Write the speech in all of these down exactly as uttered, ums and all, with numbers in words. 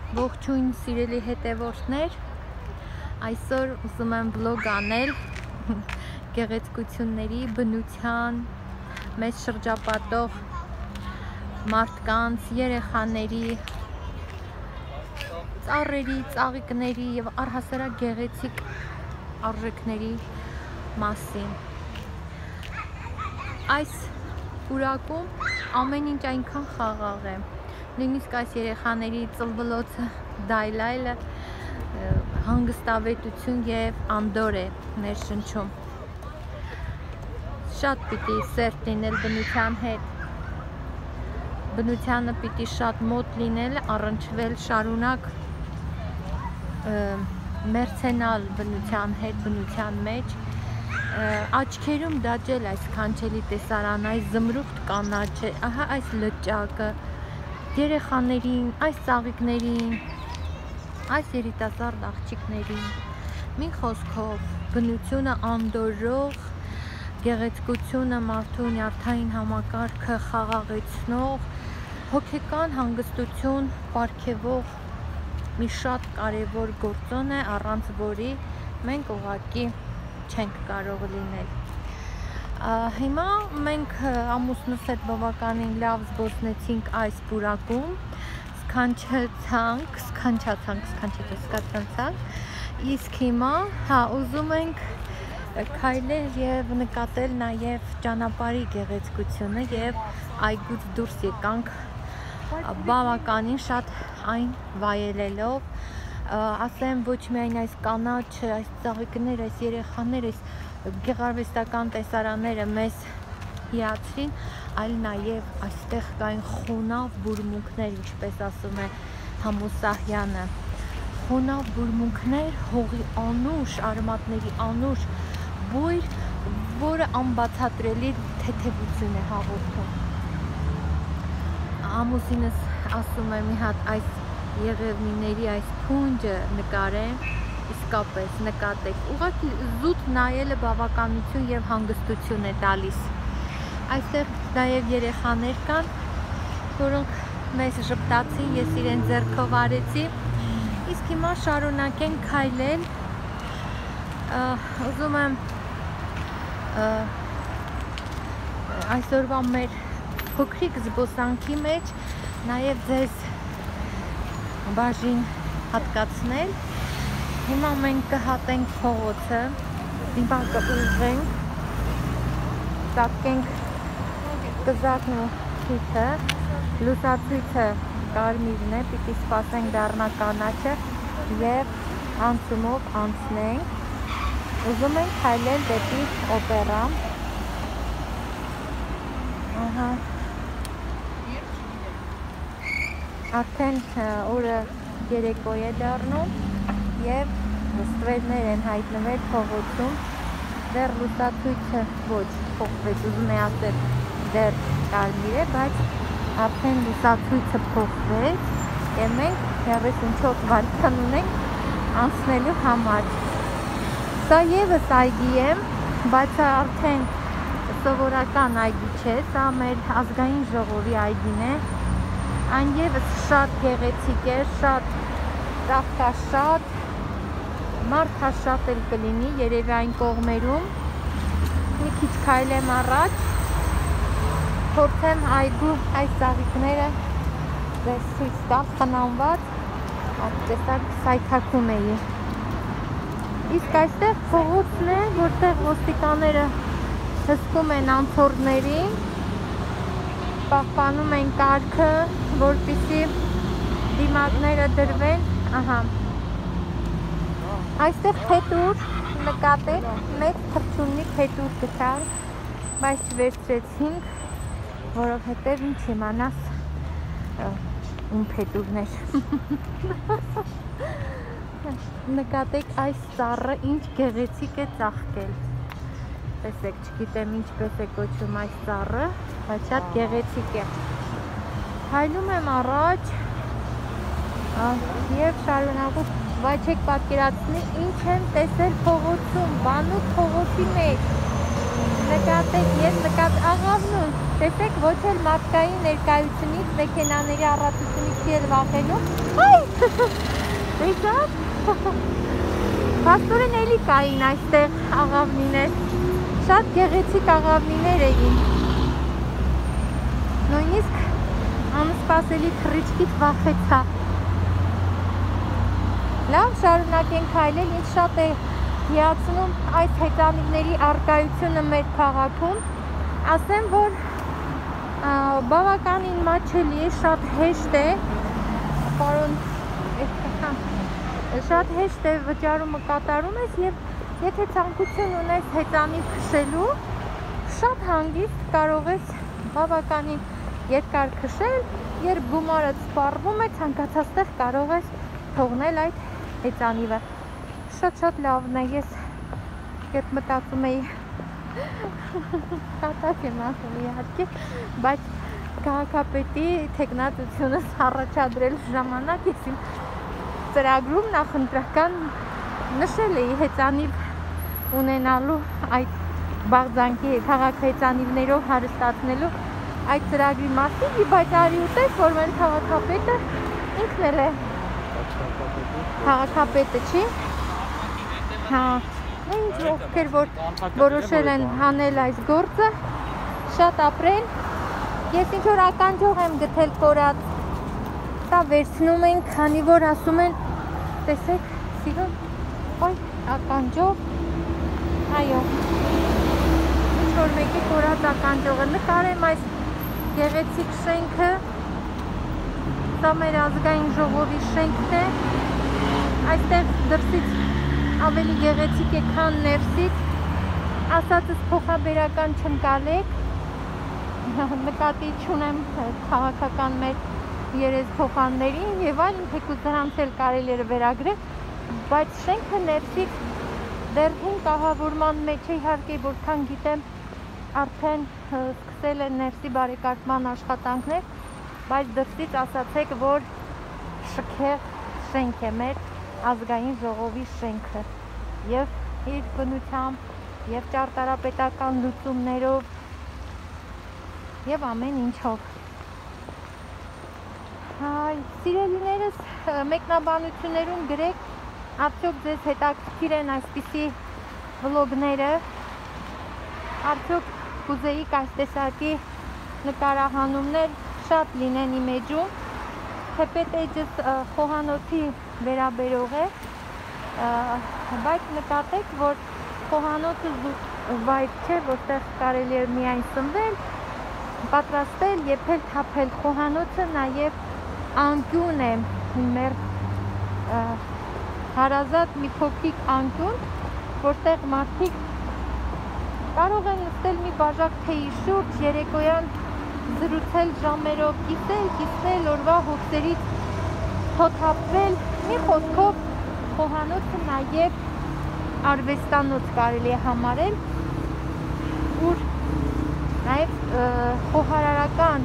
Ողջույն սիրելի հետևորդներ, այսօր ուզում եմ վլոգ անել գեղեցկությունների, բնության, մեզ շրջապատող մարդկանց, երեխաների, ծառերի, ծաղիկների և առհասարակ գեղեցիկ արժեքների մասին։ Այս պուրակում ամեն ինչ այնքան խաղաղ է, նույնիսկ այս երեխաների ծլվլոցը, դայլայլը հանգստավետություն և անդոր է ներշնչում։ Շատ պիտի սերտ լինել բնության հետ, բնությանը պիտի շատ մոտ լինել, առնչվել շարունակ մերձենալ բնության հետ, բնության մեջ, աչքերում դաջել այս քանչելի տեսարան, այս զմրուխտ կանաչը, ահա այս լճակը, երեխաներին, այս ծաղիկներին, այս երիտասարդ աղջիկներին, մի խոսքով բնությունը անդորող, գեղեցկությունը մարդու նյարդային համակարգը խաղաղեցնող, հոգեկան հանգստություն պարգևող մի շատ կարևոր գործոն է, առանց որի մենք ուղղակի չենք կարող լինել։ Հիմա մենք ամուսնուս հետ բավականին լավ զբոսնեցինք այս պուրակում, սքանչացանք, սքանչացանք, սքանչացանք, իսկ հիմա հա ուզում ենք քայլել և նկատել նաև ճանապարհի գեղեցկությունը և այգուց դուրս եկանք բավականին շատ այն վայելելով, ասեմ ոչ միայն այս կանաչը, այս ծաղիկները, այս երեխաները, այս գեղարվեստական տեսարանները մեզ հիացրին, այլ նաև այստեղ կային խոնավ բուրմունքներ, ինչպես ասում է Համոսահյանը, խոնավ բուրմունքներ, հողի անուշ, արմատների անուշ բույր, որը անբացատրելի թեթևություն է հաղորդում։ Ամուսինս ասում է մի հատ այս եղևնիների այս փունջը նկարեմ, իսկապես նկատեք, ուղղակի զուտ նայելը բավականություն և հանգստություն է տալիս։ Այստեղ նաև երեխաներ կան, որոնք մեզ ժպտացին, ես իրեն ձեռքով արեցի, իսկ հիմա շարունակենք քայլել, ուզում եմ այսօրվա մեր փոքրիկ զբոսանքի մեջ նաև ձեզ բաժին հատկացնել։ Հիմա մենք կհատենք փողոցը, հիմա կուղղենք, ծածկենք կզակն ու թիթը, լուսացույցը կարմիրն է, պիտի սպասենք դառնա կանաչը և անցումով անցնենք, ուզում ենք քայլել դեպի օպերա, ահա, արդեն օրը երեկո է դառնում և ստվերներ են հայտնվել փողոցում, դեռ լուսացույցը ոչ փոխվեց, ուզում է ասել դեռ կարմիր է, բայց արդեն լուսացույցը փոխվեց և մենք երեսունչորս վայրկյան ունենք անցնելու համար։ Սա ևս այգի է, բայց արդեն սովորական այգի չէ, սա մեր ազգային ժողովի այգին է, այն ևս շատ գեղեցիկ է, շատ ծաղկաշատ, մարդաշատ էլ կլինի, երևի այն կողմերում, մի քիչ քայլեմ առաջ, փորձեմ այգու այս ծաղիկները ձեզ ցույց տալ խնամված, տեսակ սայթաքում էի։ Իսկ այստեղ փողոցն է, որտեղ ոստիկանները հսկում են անցորդներին, պահպանում են կարգը, որպեսզի դիմակները դրվեն, ահա։ Այստեղ փետուր նկատեք, մեծ թռչունի փետուր գտար, բայց չվերցրեցինք, որովհետև ինչ իմանաս ում փետուրներ։ Նկատեք այս ծառը ինչ գեղեցիկ է ծաղկել։ Տեսեք, չգիտեմ ինչպես է կոչվում այս ծառը, բայց շատ գեղեցիկ է։ Քայլում եմ առաջ և շարունակում, բայց չեք պատկերացնի ինչ եմ տեսել փողոցում, բանուկ փողոցի մեջ։ Նկատեք, ես նկատ աղավնուն, Տեսեք, ոչ էլ մարդկային ներկայությունից, մեքենաների առատությունից չի էլ վախենում։ Այ! Տեսա՞ք։ Փաստորեն էլի կային այստեղ աղավնիներ։ Շատ գեղեցիկ աղավնիներ էին։ Նույնիսկ անսպասելի թռիչքից վախեցա։ Լավ, շարունակենք քայլել, ինձ շատ է հիացնում այս հեծանիվների առկայությունը մեր քաղաքում։ Ասեմ, որ բավականին մատչելի է, շատ հեշտ է, պարոն, շատ հեշտ է վճարումը կատարում ես և եթե ցանկություն ունես հեծանիվ քշելու, շատ հանգիստ կարող ես բավականին երկար քշել, երբ գումարդ սպառվում է, ցանկացած տեղ կարող ես թողնել այդ հեծանիվը։ Շատ-շատ լավն է, ես երբ մտածում էի կատակ եմ ասում իհարկե, բայց քաղաքապետի թեկնածությունս առաջադրելու ժամանակ ես իմ ծրագրում նախընտրական նշել էի հեծանիվ ունենալու այդ բաղձանքի քաղաք հեծանիվներով հարստացնելու այդ ծրագրի մասին, բայց արի ուտես, որ մեր քաղաքապետը ինքն էլ է քաղաքապետը չի, հա, ինչ ովքեր որ որոշել են հանել այս գործը, շատ ապրեն, ես ինչ-որ ականջող եմ գտել կորած, սա վերցնում ենք, քանի որ ասում են, տեսեք, սիրուն, ոյ, ականջող, այո, ինչ-որ մեկի կորած ականջողը, նկարեմ այս գեղեցիկ շենքը, սա մեր ազգային ժողովի շենքն է, այստեղ դրսից ավելի գեղեցիկ է, քան ներսից, ասածս փոխաբերական չընկալեք, նկատի չունեմ քաղաքական մեր երեսփոխաններին եւ այլն, թեկուզ դրանց էլ կարելի է վերագրել, բայց շենքը ներսից դեռ հին կահավորման մեջ է, իհարկե որքան գիտեմ արդեն սկսել են ներսի բարեկարգման աշխատանքներ, բայց դրսից ասացեք, որ շքեղ շենք է մեր ազգային ժողովի շենքը եւ իր բնությամբ եւ ճարտարապետական լուծումներով եւ ամեն ինչով։ Հայ, սիրելիներս, մեկնաբանություններում գրեք, արդյոք ձեզ հետաքրքիր են այսպիսի վլոգները, արդյոք կուզեիք այս տեսակի նկարահանումներ շատ լինեն իմ էջում, թեպետ էջս խոհանոցի վերաբերող է, բայց նկատեք, որ խոհանոցը վայր չէ, որտեղ կարելի է միայն սնվել, պատրաստել, եփել, թափել խոհանոցը նաև անկյուն է, մեր հարազատ մի փոքրիկ անկյուն, որտեղ մարդիկ կարող են նստել մի բաժակ թեյի շուրջ, երեկոյան զրուցել ժամերով, կիսել, կիսել, օրվա հոգսերից թոթափվել, մի խոսքով խոհանոցը նաև արվեստանոց կարելի է համարել, ուր նաև խոհարարական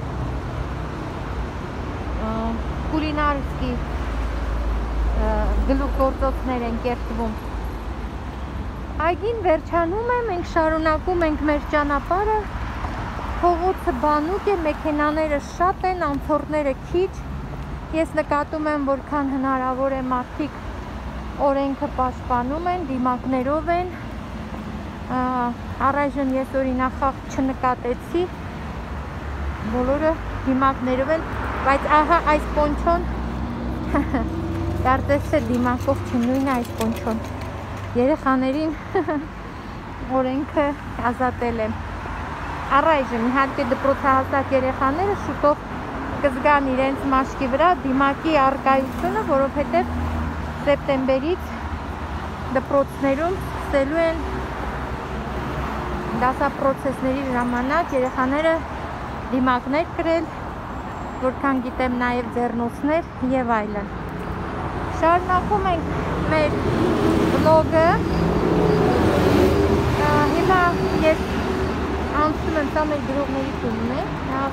կուլինարսկի գլուխգործոցներ են կերտվում։ Այգին վերջանում է, մենք շարունակում ենք մեր ճանապարհը, փողոցը բանուկ է, մեքենաները շատ են, անցորդները քիչ, ես նկատում եմ, որքան հնարավոր է մարդիկ օրենքը պաշտպանում են, դիմակներով են, առայժմ ես օրինակ չնկատեցի, բոլորը դիմակներով են, բայց ահա այս պոնչոն, կարծես թե դիմակով չնույն է այս պոնչոն, երեխաներին օրենքը ազատել եմ, առայժմ իհարկե դպրոցահասակ երեխաները շուտով կզգան իրենց մաշկի վրա դիմակի առկայությունը, որովհետև սեպտեմբերից դպրոցներում սկսելու են դասապրոցեսների ժամանակ երեխաները դիմակներ կրել, որքան գիտեմ նաև ձեռնոցներ և այլն։ Շարունակում ենք մեր վլոգը, հիմա ես անցնում եմ, սա մեր գրողների տունն է,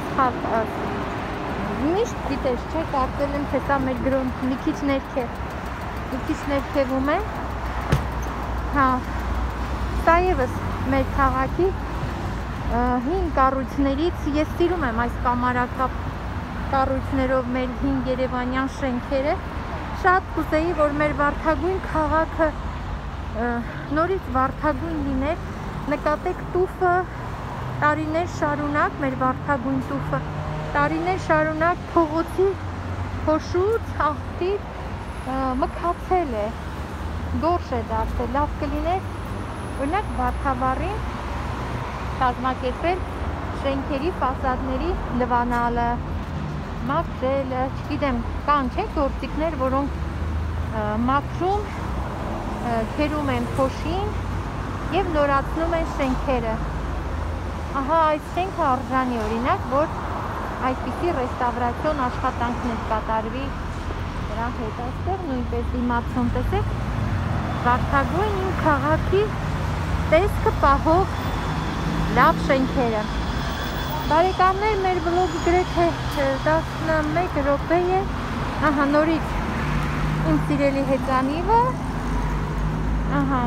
միշտ գիտես չէ, կարծել եմ, թե սա մեր գրոն մի քիչ ներքև, մի քիչ ներքևում է, հա, սա ևս մեր քաղաքի հին կառույցներից ես սիրում եմ այս կամարակապ կառույցներով մեր հին երևանյան շենքերը, շատ կուզեի, որ մեր վարդագույն քաղաքը նորից վարդագույն լիներ, նկատեք տուֆը տարիներ շարունակ, մեր վարդագույն տուֆը տարիներ շարունակ փողոցի փոշուց, աղբիր մքացել է, գորշ է դարձել, լավ կլիներ, օրինակ Վարդավառին կազմակերպել շենքերի ֆասադների լվանալը, մաքրելը, չգիտեմ, կան չէ գործիքներ, որոնք մաքրում, քերում են փոշին եւ նորացնում են շենքերը։ Ահա այս շենքը արժանի օրինակ, որ այդպիսի ռեստավրացիոն աշխատանքներ կատարվի դրա հետ այստեղ նույնպես դիմացում տեսեք վարդագույն իմ քաղաքի տեսքը պահող լավ շենքերը։ Բարեկամներ, մեր վլոգը գրեթե տասնմեկ րոպե է, ահա նորից իմ սիրելի հեծանիվը, ահա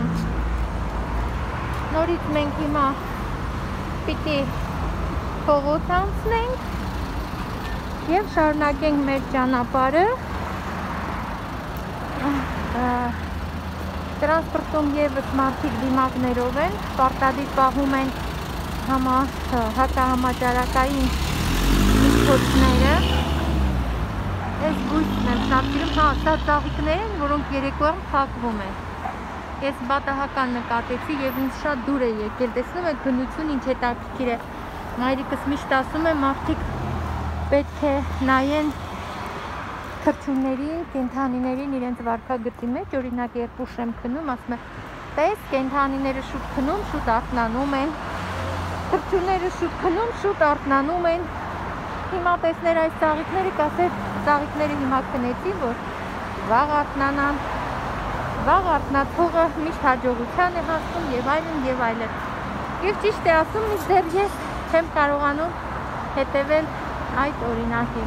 նորից մենք հիմա պիտի փողոց անցնենք և շարունակենք մեր ճանապարհը։ Տրանսպորտում ևս մարդիկ դիմակներով են, պարտադիր պահում են հակահամաճարակային միջոցները։ Այս բույսն եմ շատ սիրում, հա, սա ծաղիկներ են, որոնք երեկոյան փակվում են։ Ես պատահական նկատեցի և ինձ շատ դուր է եկել, տեսնում եք բնություն ինչ հետաքրքիր է։ Մայրիկս միշտ ասում է, մարդիկ պետք է նայեն թռչունների, կենդանիներին իրենց վարքագծի մեջ, օրինակ երբ ուշ եմ քնում, ասում է, տես, կենդանիները շուտ քնում, շուտ արթնանում են, թռչունները շուտ քնում, շուտ արթնանում են։ Հիմա տեսներ այս ծաղիկները, կասեր, ծաղիկները հիմա քնեցի, որ վաղ արթնանան, վաղ արթնացողը միշտ հաջողության է հասնում եւ այլն եւ այլն։ Եվ ճիշտ է ասում, մինչդեռ ես չեմ կարողանում հետևել այդ օրինակին։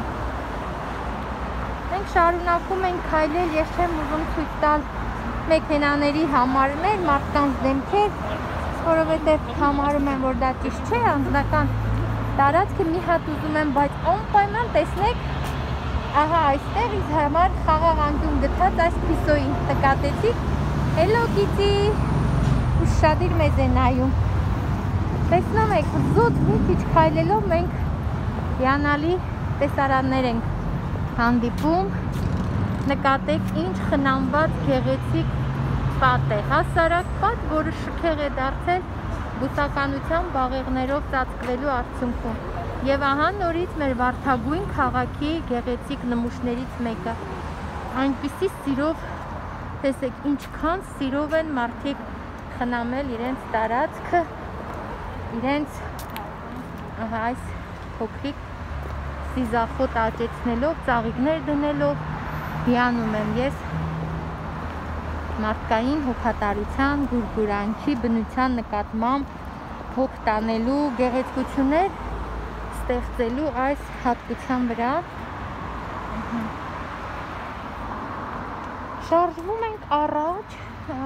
Մենք շարունակում ենք քայլել, ես չեմ ուզում ցույց տալ մեքենաների համարներ, մարդկանց դեմքեր, որովհետև համարում եմ, որ դա ճիշտ չէ, անձնական տարածքը մի հատ ուզում եմ, բայց անպայման տեսնեք, ահա այստեղ ինձ համար խաղաղ անկյուն գտած այս փիսոյին նկատեցիք, Hello Kitty, ուշադիր մեզ է նայում։ Տեսնում եք, զուտ մի քիչ քայլելով մենք հիանալի տեսարաններ ենք հանդիպում, նկատեք ինչ խնամված գեղեցիկ պատ է, հասարակ պատ, որը շքեղ է դարձել բուսականության բաղեղներով ծածկվելու արդյունքում։ Եվ ահա նորից մեր վարդագույն քաղաքի գեղեցիկ նմուշներից մեկը։ Այնպիսի սիրով, տեսեք, ինչքան սիրով են մարդիկ խնամել իրենց տարածքը, իրենց ահա այս փոքրիկ սիզախոտ աճեցնելով, ծաղիկներ դնելով, հիանում եմ ես մարդկային հոգատարության, գուրգուրանքի, բնության նկատմամբ հոգ տանելու, գեղեցկություններ ստեղծելու այս հատկության վրա։ Շարժվում ենք առաջ,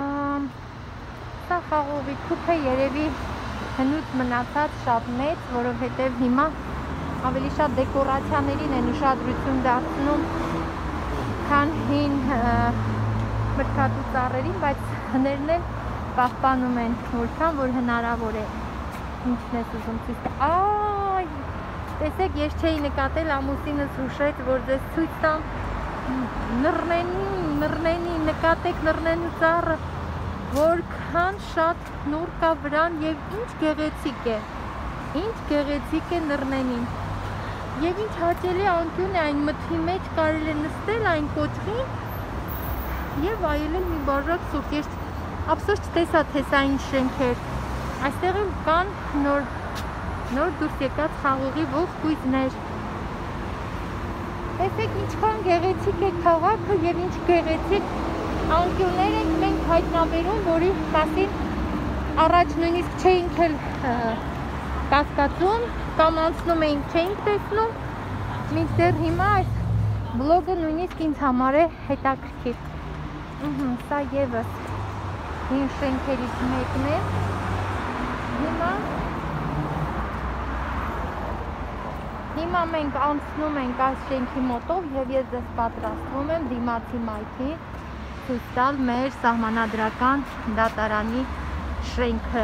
սա խաղողի թուփ է, երևի հնուց մնացած շատ մեծ, որովհետև հիմա ավելի շատ դեկորացիաներին են ուշադրություն դարձնում, քան հին մրգատու ծառերին, բայց հներն էլ պահպանում են որքան, որ հնարավոր է։ Ինչն ես ուզում ցույց տալ։ Այ, տեսեք, ես չէի նկատել, ամուսինս հուշեց, որ ձեզ ցույց տամ նռնենի, նռնենի, նկատեք նռնենու ծառը, որքան շատ նուռ կա վրան և ինչ գեղեցիկ է, ինչ գեղեցիկ է նռնենին։ Եվ ինչ հաճելի անկյուն է, այն մթի մեջ կարելի է նստել այն կոճղին և այլել մի բաժակ սուրճ։ Ես ափսոս չտեսա, թե սա ինչ շենք էր։ Այստեղ էլ կան նոր նոր դուրս եկած խաղողի ողջ կույտներ։ Տեսեք ինչքան գեղեցիկ է քաղաքը և ինչ գեղեցիկ անկյուններ ենք մենք հայտնաբերում, որի մասին առաջ նույնիսկ չէինք էլ կասկածում, կամ անցնում էինք չէինք տեսնում, մինչդեռ հիմա այս վլոգը նույնիսկ ինձ համար է հետաքրքիր։ Սա ևս հին շենքերից մեկն է։ Հիմա Հիմա մենք անցնում ենք այս շենքի մոտով եւ ես ձեզ պատրաստվում եմ դիմացի մայթին ցույց տալ մեր սահմանադրական դատարանի շենքը։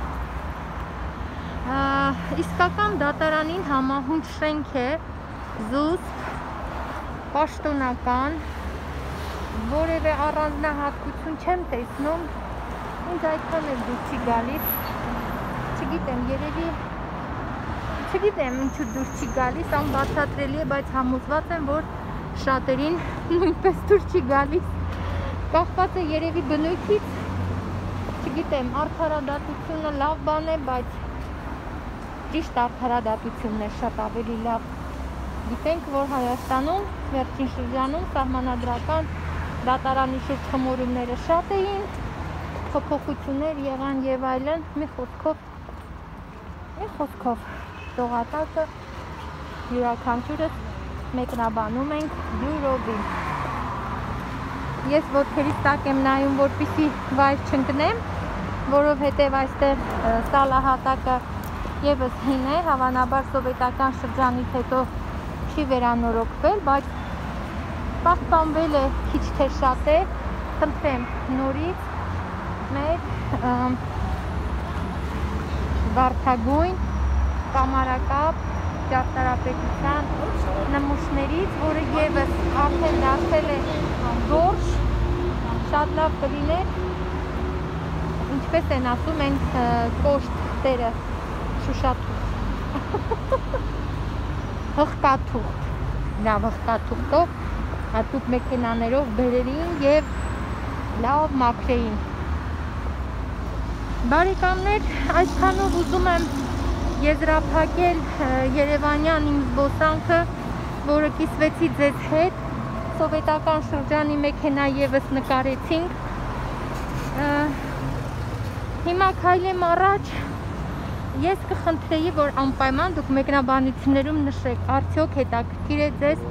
Իսկական դատարանին համահունչ շենք է, զուսպ, պաշտոնական, որևէ առանձնահատկություն չեմ տեսնում, ինձ այդքան էլ դուր չի գալիս, չգիտեմ, երևի, չգիտեմ ինչու դուր չի գալիս, անբացատրելի է, բայց համոզված եմ, որ շատերին նույնպես դուր չի գալիս, կախված է երևի բնույթից, չգիտեմ, արդարադատությունը լավ բան է, բայց ճիշտ արդարադատությունն է շատ ավելի լավ։ Գիտենք, որ Հայաստանում վերջին շրջանում սահմանադրական դատարանի շուրջ խմորումները շատ էին, փոփոխություններ եղան եւ այլն, մի խոսքով, մի խոսքով տողատակը յուրաքանչյուրս մեկնաբանում ենք յուրովին։ Ես ոտքերից տակ եմ նայում, որպեսզի վայր չընկնեմ, որովհետեւ այստեղ սալահատակը եւս հին է, հավանաբար սովետական շրջանից հետո չի վերանորոգվել, բայց պահպանվել է քիչ թե շատ է, խնդրեմ նորից մեր վարդագույն կամարակապ ճարտարապետության նմուշներից, որը եւս արդեն դարձել է գորշ, շատ լավ կլիներ, ինչպես են ասում են կոշտերը, շուշաթուղթ, հղկաթուղթ, լավ հղկաթուղթով հատուկ մեքենաներով բերերին եւ լավ մաքրեին։ Բարեկամներ, այսքանով ուզում եմ եզրափակել երևանյան իմ զբոսանքը, որը կիսվեցի ձեզ հետ, սովետական շրջանի մեքենա եւս նկարեցինք։ Հիմա քայլեմ առաջ, ես կխնդրեի, որ անպայման դուք մեկնաբանություններում նշեք, արդյոք հետաքրքիր է ձեզ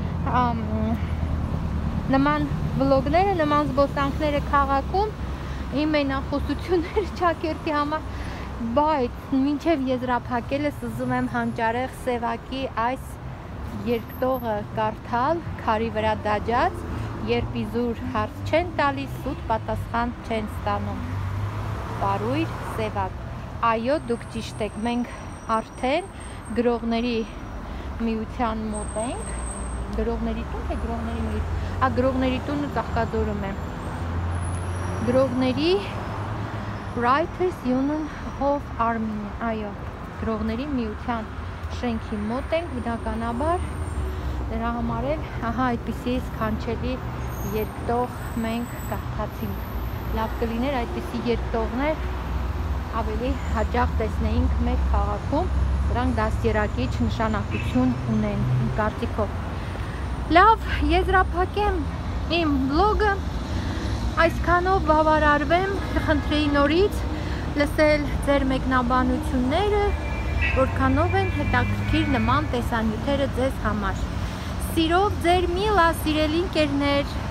նման վլոգները, նման զբոսանքները քաղաքում, իմ մենախոսությունները Չակերտի համար, բայց մինչև եզրափակելս ուզում եմ հանճարեղ Սևակի այս երկտողը կարդալ, քարի վրա դաջած, երբ իզուր հարց չեն տալիս, սուտ պատասխան չեն ստանում։ Պարույր Սևակ։ Այո, դուք ճիշտ եք, մենք արդեն գրողների միության մոտ ենք, գրողների տուն, թե գրողների միություն, ա գրողների տունը Ծաղկաձորում է, գրողների Writers Union of Armenia, այո, գրողների միության շենքի մոտ ենք, բնականաբար, դրա համար էլ, ահա այդպիսի սքանչելի երկտող մենք կարդացինք, լավ կլիներ այդպիսի երկտողներ ավելի հաճախ տեսնեինք մեր քաղաքում, դրանք դաստիարակիչ նշանակություն ունեն իմ կարծիքով։ Լավ, եզրափակեմ իմ վլոգը, այսքանով բավարարվեմ, կխնդրեի նորից լսել ձեր մեկնաբանությունները, որքանով են հետաքրքիր նման տեսանյութերը ձեզ համար։ Սիրով ձեր միլա սիրելի ընկերներ։